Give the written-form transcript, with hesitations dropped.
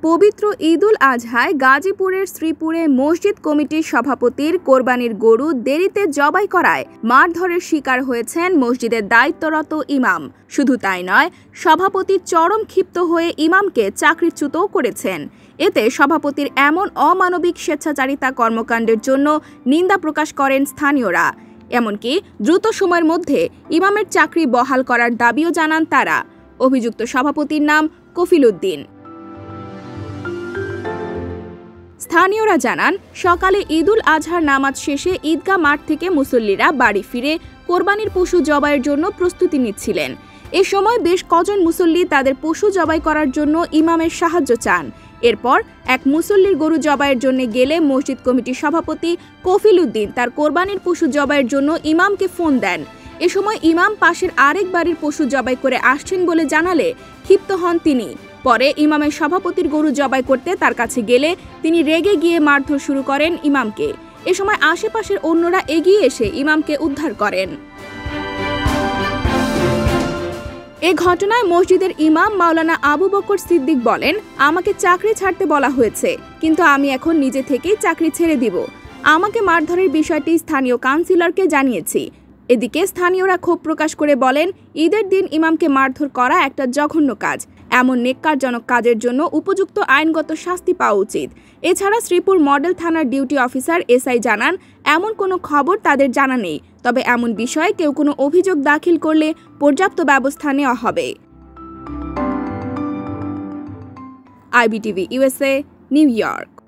পবিত্র ঈদুল আজহায় গাজীপুরের শ্রীপুরে মসজিদ কমিটির সভাপতির কোরবানির গরু দেরিতে জবাই করায় মারধরের শিকার হয়েছেন মসজিদের দায়িত্বরত ইমাম। শুধু তাই নয়, সভাপতি চরম ক্ষিপ্ত হয়ে ইমামকে চাকরিচ্যুতও করেছেন। এতে সভাপতির এমন অমানবিক স্বেচ্ছাচারিতা কর্মকাণ্ডের জন্য নিন্দা প্রকাশ করেন স্থানীয়রা। এমনকি দ্রুত সময়ের মধ্যে ইমামের চাকরি বহাল করার দাবিও জানান তারা। অভিযুক্ত সভাপতির নাম কফিল উদ্দিন। স্থানীয়রা জানান, সকালে ঈদুল আজহার নামাজ শেষে ঈদগাহ মাঠ থেকে মুসল্লিরা বাড়ি ফিরে কোরবানির পশু জবাইয়ের জন্য প্রস্তুতি নিচ্ছিলেন। এ সময় বেশ কজন মুসল্লি তাদের পশু জবাই করার জন্য ইমামের সাহায্য চান। এরপর এক মুসল্লির গরু জবাইয়ের জন্য গেলে মসজিদ কমিটির সভাপতি কফিল উদ্দিন তার কোরবানির পশু জবাইয়ের জন্য ইমামকে ফোন দেন। এ সময় ইমাম পাশের আরেক বাড়ির পশু জবাই করে আসছেন বলে জানালে ক্ষিপ্ত হন তিনি। পরে ইমামের সভাপতির গরু জবাই করতে তার কাছে গেলে তিনি রেগে গিয়ে মারধর শুরু করেন ইমামকে। এ সময় আশেপাশের অন্যরা এগিয়ে এসে ইমামকে উদ্ধার করেন। এ ঘটনায় মসজিদের ইমাম মাওলানা আবু বকর সিদ্দিক বলেন, আমাকে চাকরি ছাড়তে বলা হয়েছে, কিন্তু আমি এখন নিজে থেকেই চাকরি ছেড়ে দিব। আমাকে মারধরের বিষয়টি স্থানীয় কাউন্সিলরকে জানিয়েছি। এদিকে স্থানীয়রা ক্ষোভ প্রকাশ করে বলেন, ঈদের দিন ইমামকে মারধর করা একটা জঘন্য কাজ। এমন নেক্কারজনক কাজের জন্য উপযুক্ত আইনগত শাস্তি পাওয়া উচিত। এছাড়া শ্রীপুর মডেল থানার ডিউটি অফিসার এসআই জানান, এমন কোনো খবর তাদের জানা নেই, তবে এমন বিষয়ে কেউ কোনো অভিযোগ দাখিল করলে পর্যাপ্ত ব্যবস্থা নেওয়া হবে। IBTV USA, New York.